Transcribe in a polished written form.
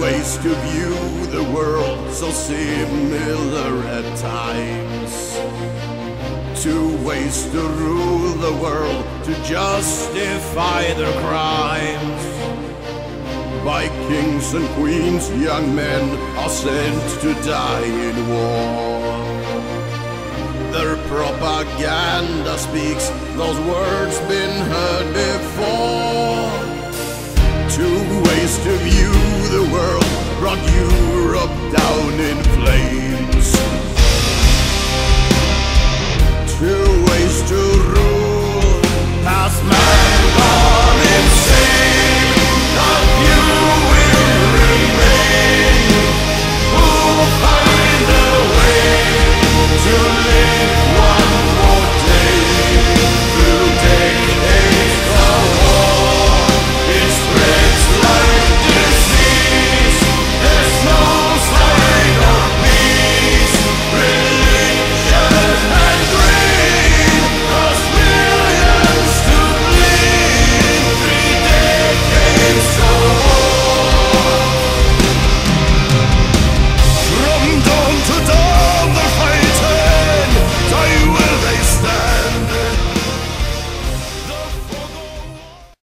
ways to view the world, so similar at times. Two ways to rule the world, to justify their crimes. By kings and queens, young men are sent to die in war. Their propaganda speaks those words been heard before. Two ways to view the world brought Europe down in flames.